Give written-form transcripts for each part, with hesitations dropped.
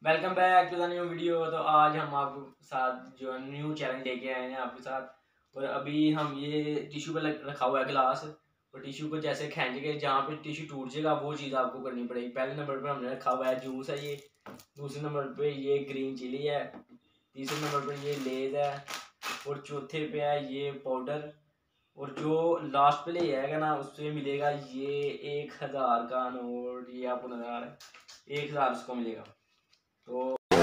Welcome back to the new video. तो आज हम आपके साथ जो है न्यू चैलेंज लेके आए हैं आपके साथ। और अभी हम ये टिश्यू पे रखा हुआ है गिलास, और टिश्यू को जैसे खींचेंगे जहाँ पे टिश्यू टूट जाएगा वो चीज़ आपको करनी पड़ेगी। पहले नंबर पे हमने रखा हुआ है जूस है ये, दूसरे नंबर पे ये ग्रीन चिली है, तीसरे नंबर पे ये लेज है, और चौथे पे है ये पाउडर। और जो लास्ट पे ले जाएगा ना उससे मिलेगा ये 1000 का नोट। ये आपको नजर आ रहा है 1000 उसको मिलेगा। तो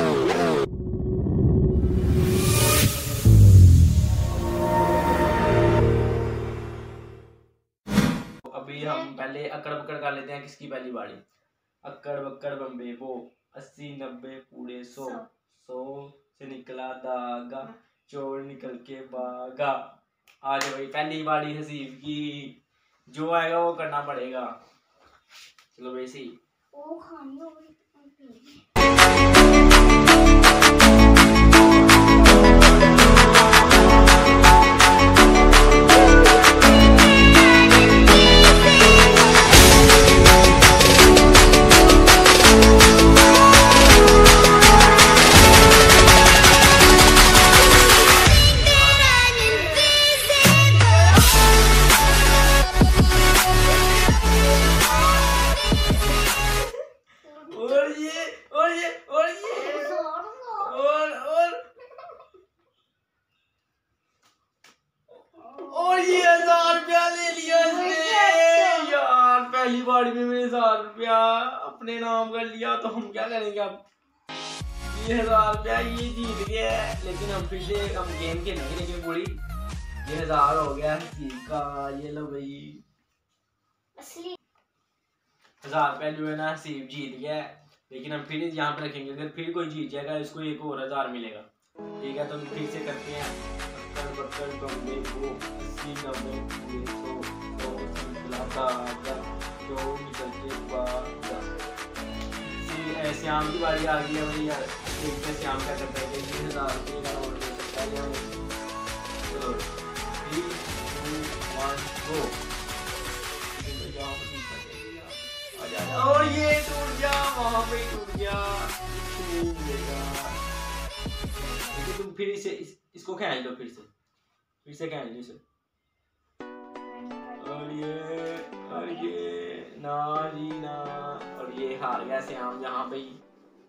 अभी हम पहले अक्कड़ बक्कड़ कर लेते हैं। किसकी पहली बारी? अक्कड़ बक्कड़ बम्बे वो 80 90 पूरे 100 से निकला धागा, चोर निकल के भागा। आ जाओ भाई, पहली बारी हसीब की। जो आएगा वो करना पड़ेगा। चलो भाई सही। और ये 1000 रुपया ले लिया इसने यार। पहली बार में मैंने 1000 रुपया अपने नाम कर लिया, तो हम क्या करेंगे अब? ये 1000 रुपया ये जीत गया है, लेकिन हम फिर से हम गेम खेलेंगे। लेकिन पूरी ये 1000 हो गया ठीक का। ये लो भाई 1000 रुपया जो है ना हसीब जीत गया है, लेकिन हम फिर यहाँ पे रखेंगे। अगर फिर कोई जीत जाएगा इसको एक और 1000 मिलेगा। ठीक है, तो हम फिर से करते हैं। बक्कर बम्बे को 80 90 100 जो निकल के श्याम की बारी आ गई है भाई यार। देखते हैं श्याम क्या करता है। 1000 रुपये का नोट ले सकता है हमें। चलो 3 2 1 गो। और ये टूट गया, वहां पे टूट गया। तुम फिर इसको खींच लो, फिर से खींच लो इसे। और ये ना जी ना। और ये हार गया श्याम यहाँ पे ही।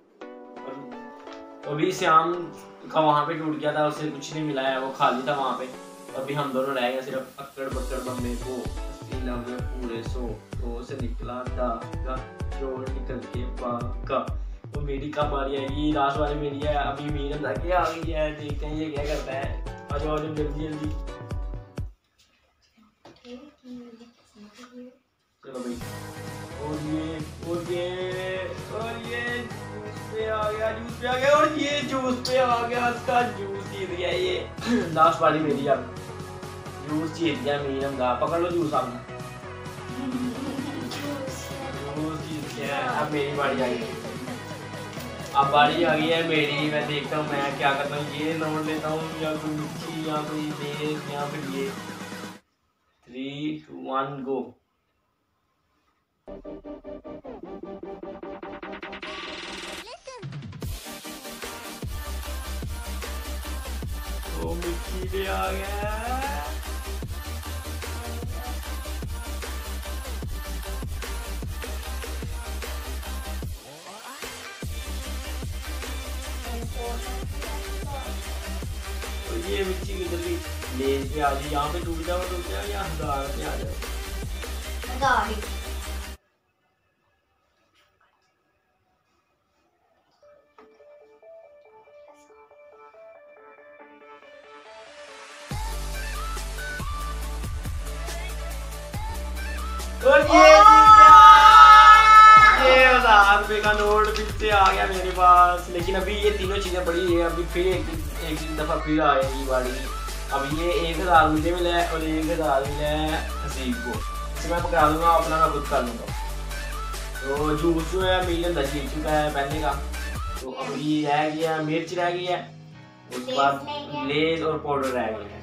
और अभी श्याम का वहां पे टूट गया था, उसे कुछ नहीं मिला है, वो खाली था वहां पे। अभी हम दोनों रह गए सिर्फ अक्कड़ बक्कड़ बम्बे को 80 90 पूरे 100 से निकला धागा, चोर निकल के भागा। तो मेरी का बारी आएगी, लास्ट वाली मेरी है। अभी मीर जाके आ गई है, देखते हैं ये क्या करता है। आ जाओ जल्दी जल्दी। चलो भाई। और ये जूस पे आ गया, और ये जूस पे आ गया। इसका जूस जीत गया ये। लास्ट वाली मेरी अब। जूस जीत गया मीरम का। पकड़ लो जूस आपने। जूस जीत गया। अब मेरी बारी आई। अब बारी आ गई है मेरी। मैं देखता हूँ मैं क्या करता हूँ। ये नोट लेता हूँ या कोई मिर्ची या कोई लेस या फिर ये। 3 2 1 गो। तो मिर्ची पे आ गया। तो ये मिर्ची की जल्दी लेज पे आ जाए। यहाँ पे टूट जाओ या 1000 पे आ जाओ। 1000 और ये 1000 रुपये का नोट फिर से आ गया मेरे पास। लेकिन अभी ये तीनों चीजें पड़ी है। अभी फिर एक दफा फिर आएगी बारी। अब ये 1000 मुझे मिला है और 1000 मिला है हसीब को। इसे मैं पकड़ा दूंगा, अपना मैं खुद कर लूंगा। तो जूस जो है मिलियन जीत चुका है पहले का। तो अभी रह गया मिर्च रह गई है, उसके बाद लेज और पाउडर रह गया है।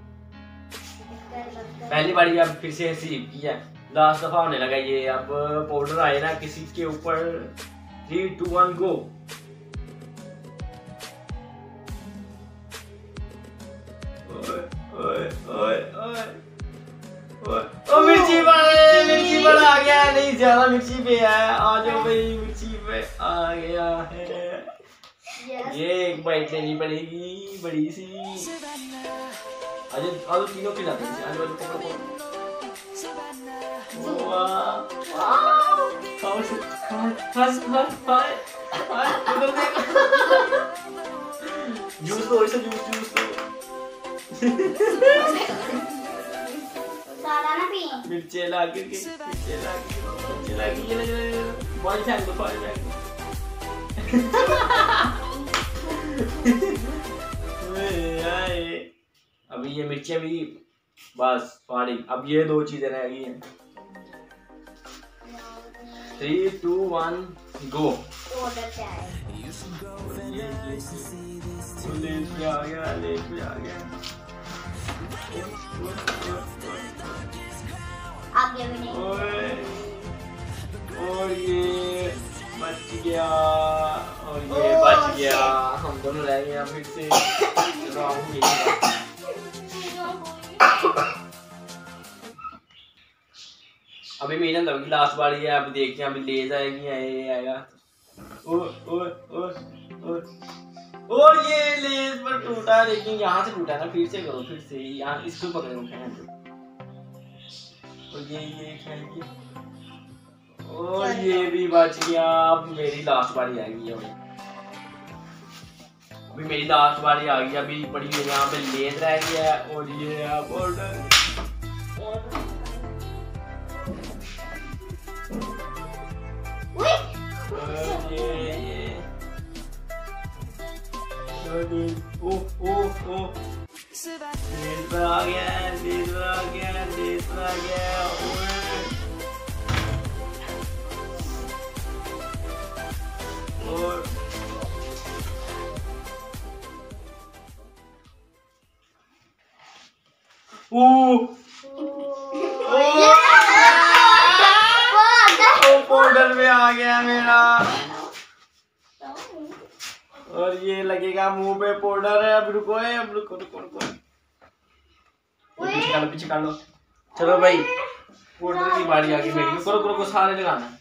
पहली बारी अब फिर से हसीब की है, लास्ट दफा होने लगा ये। अब पाउडर आए ना किसी के ऊपर। 3 2 1 गो। पे है, आ जाओ भाई, मिर्ची पे आ गया है। ये एक बाइट लेनी पड़ेगी बड़ी सी। आज आज तीनों खिलाते हैं, आज वाले पकड़ो। वाह जूस दो, इसे जूस दो। मिर्चे लाके ये बॉल फेंक दो। अभी ये मिर्चें भी बस फाड़ी। अब ये दो चीजें रह गई हैं। 3, 2, 1 गो। लेस पे आ गया। आगे भी नहीं। और ये बच गया, और ये बच गया। हम दोनों रह गए फिर से। अभी मेरी ना लास्ट बारी है। अभी देखते हैं, अभी लेज आएगी या ये आएगा। और ये लेज पर टूटा, लेकिन यहाँ से टूटा ना। फिर से करो, फिर से यहाँ इसको पकड़ो। और ये खाएंगे। और ये भी बच गया। अब मेरी लास्ट बारी आएगी। अभी मेरी लास्ट बारी आ गई। अभी पड़ी हुई यहाँ पे लेज रह गया है। और ये आप ऑर्डर आ गया। और पाउडर में आ गया मेरा। और ये लगेगा मुंह पे पाउडर है। अब रुको पीछे कर लो। चलो भाई, पाउडर की बारी आ गई मेरी। करो सारे लगाना।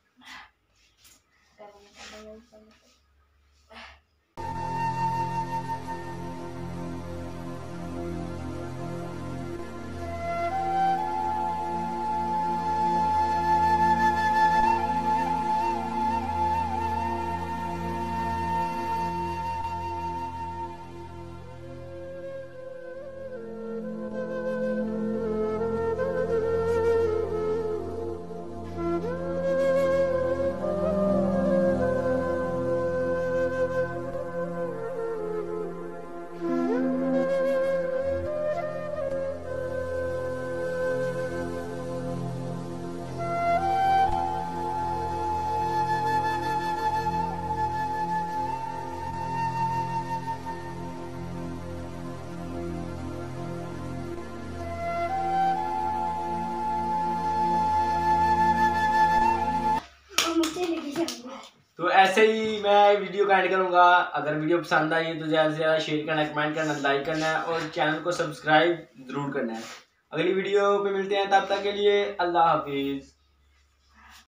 तो ऐसे ही मैं वीडियो का एंड करूंगा। अगर वीडियो पसंद आई तो ज़्यादा से ज़्यादा शेयर करना, कमेंट करना, लाइक करना है और चैनल को सब्सक्राइब ज़रूर करना है। अगली वीडियो पे मिलते हैं, तब तक के लिए अल्लाह हाफिज़।